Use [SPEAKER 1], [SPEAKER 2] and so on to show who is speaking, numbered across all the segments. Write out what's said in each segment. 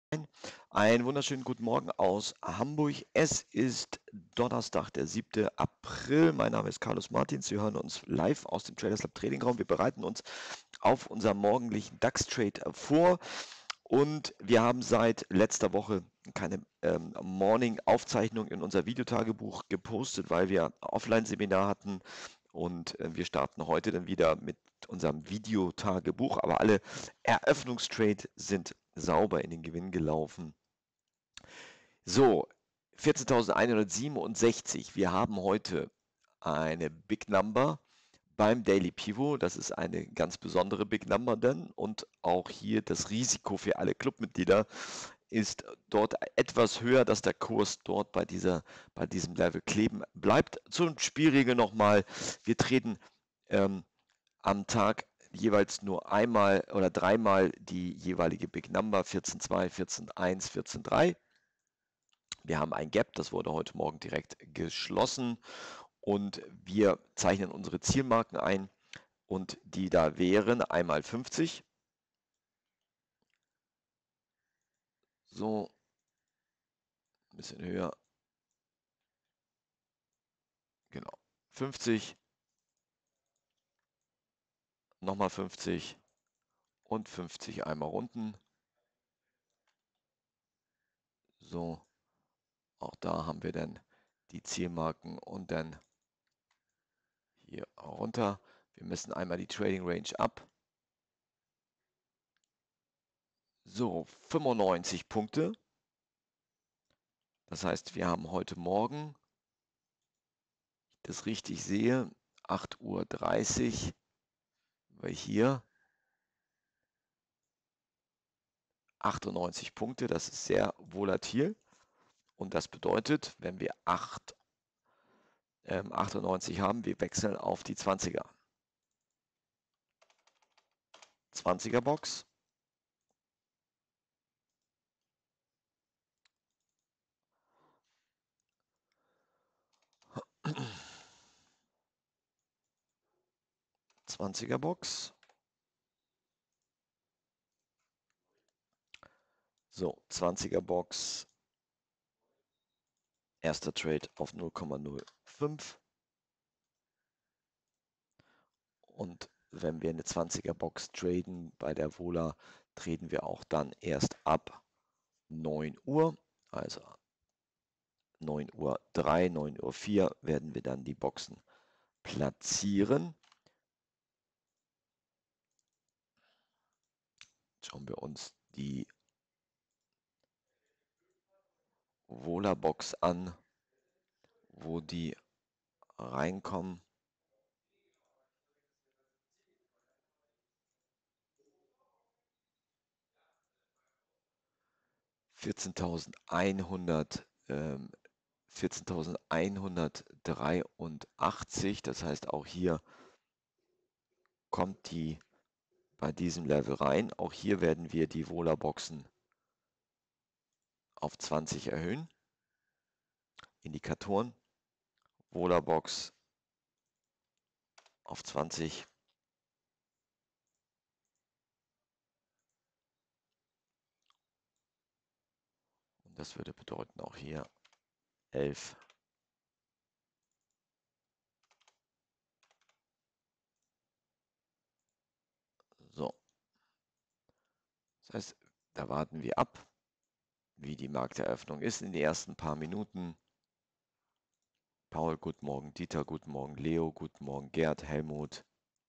[SPEAKER 1] Einen wunderschönen guten Morgen aus Hamburg. Es ist Donnerstag, der 7. April. Mein Name ist Carlos Martins. Sie hören uns live aus dem Traders Lab Trading Raum. Wir bereiten uns auf unseren morgendlichen DAX-Trade vor. Und wir haben seit letzter Woche keine Morning-Aufzeichnung in unser Videotagebuch gepostet, weil wir Offline-Seminar hatten. Und wir starten heute dann wieder mit unserem Videotagebuch. Aber alle Eröffnungstrade sind sauber in den Gewinn gelaufen. So, 14.167. Wir haben heute eine Big Number beim Daily Pivot. Das ist eine ganz besondere Big Number dann. Und auch hier das Risiko für alle Clubmitglieder ist dort etwas höher, dass der Kurs dort bei diesem Level kleben bleibt. Zum Spielregel nochmal. Wir treten am Tag jeweils nur einmal oder dreimal die jeweilige Big Number 14.2, 14.1, 14.3. Wir haben ein Gap, das wurde heute Morgen direkt geschlossen und wir zeichnen unsere Zielmarken ein und die da wären einmal 50. So, ein bisschen höher. Genau. 50, nochmal 50 und 50 einmal unten. So, auch da haben wir dann die Zielmarken und dann hier runter. Wir messen einmal die Trading Range ab. So, 95 Punkte. Das heißt, wir haben heute Morgen, wenn ich das richtig sehe, 8:30 Uhr, weil hier 98 Punkte, das ist sehr volatil. Und das bedeutet, wenn wir 98 haben, wir wechseln auf die 20er. 20er Box. Box. So, 20er Box. Erster Trade auf 0,05. Und wenn wir eine 20er Box traden bei der Vola, treten wir auch dann erst ab 9 Uhr. Also 9:03 Uhr, 9:04 Uhr werden wir dann die Boxen platzieren. Schauen wir uns die Vola-Box an, wo die reinkommen. Ähm, 14.183, das heißt auch hier kommt die bei diesem Level rein. Auch hier werden wir die Vola-Boxen auf 20 erhöhen. Indikatoren, Vola-Box auf 20. Und das würde bedeuten auch hier 11. So. Das heißt, da warten wir ab, wie die Markteröffnung ist in den ersten paar Minuten. Paul, guten Morgen. Dieter, guten Morgen. Leo, guten Morgen. Gerd, Helmut.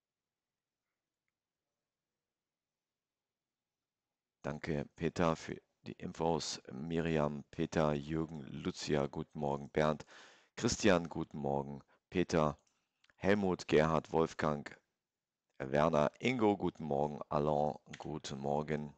[SPEAKER 1] Danke, Peter, für die Infos. Miriam, Peter, Jürgen, Lucia, guten Morgen. Bernd, Christian, guten Morgen. Peter, Helmut, Gerhard, Wolfgang, Werner, Ingo, guten Morgen. Alain, guten Morgen.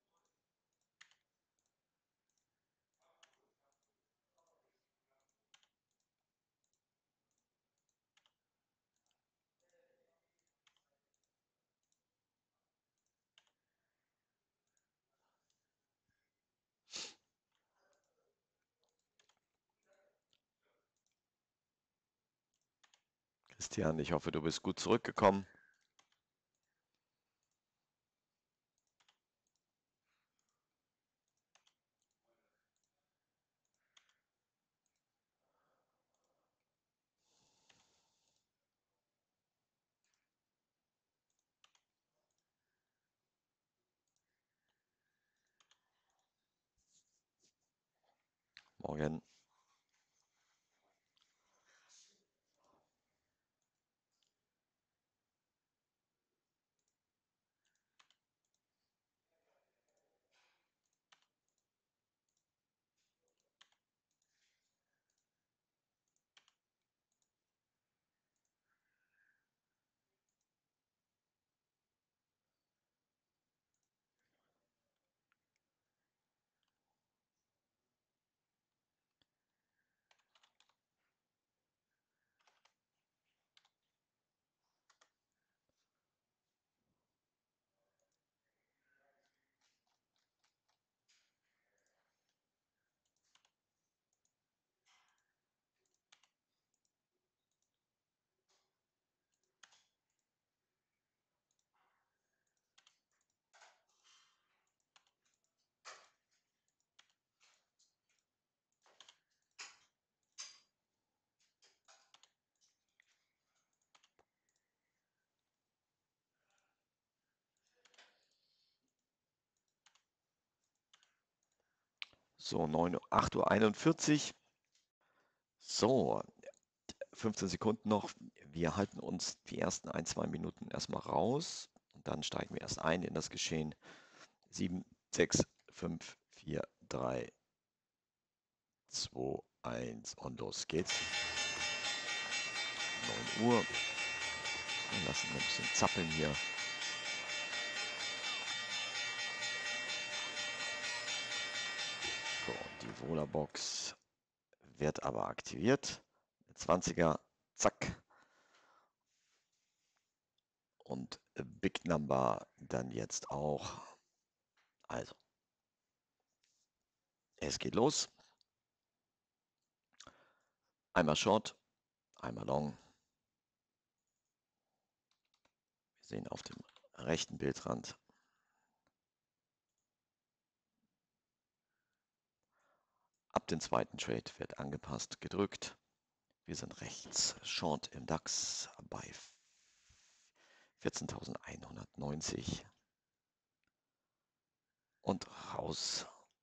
[SPEAKER 1] Christian, ich hoffe, du bist gut zurückgekommen. Morgen. So, 8:41 Uhr. So, 15 Sekunden noch. Wir halten uns die ersten 2 Minuten erstmal raus und dann steigen wir erst ein in das Geschehen. 7, 6, 5, 4, 3, 2, 1 und los geht's. 9 Uhr. Wir lassen ein bisschen zappeln hier. So, die Vola-Box wird aber aktiviert. 20er, zack. Und Big Number dann jetzt auch. Also, es geht los. Einmal Short, einmal Long. Wir sehen auf dem rechten Bildrand ab dem zweiten Trade wird angepasst gedrückt. Wir sind rechts Short im DAX bei 14.190 und raus.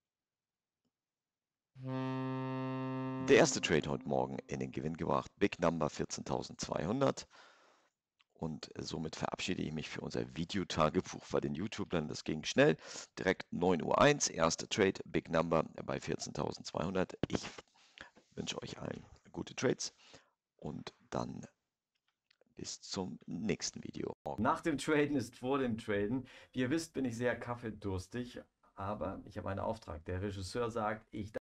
[SPEAKER 1] Der erste Trade heute Morgen in den Gewinn gebracht. Big Number 14.200. Und somit verabschiede ich mich für unser Videotagebuch bei den YouTubern. Das ging schnell. Direkt 9:01 Uhr, erste Trade, Big Number bei 14.200. Ich wünsche euch allen gute Trades und dann bis zum nächsten Video.
[SPEAKER 2] Nach dem Traden ist vor dem Traden. Wie ihr wisst, bin ich sehr kaffeedurstig, aber ich habe einen Auftrag. Der Regisseur sagt, ich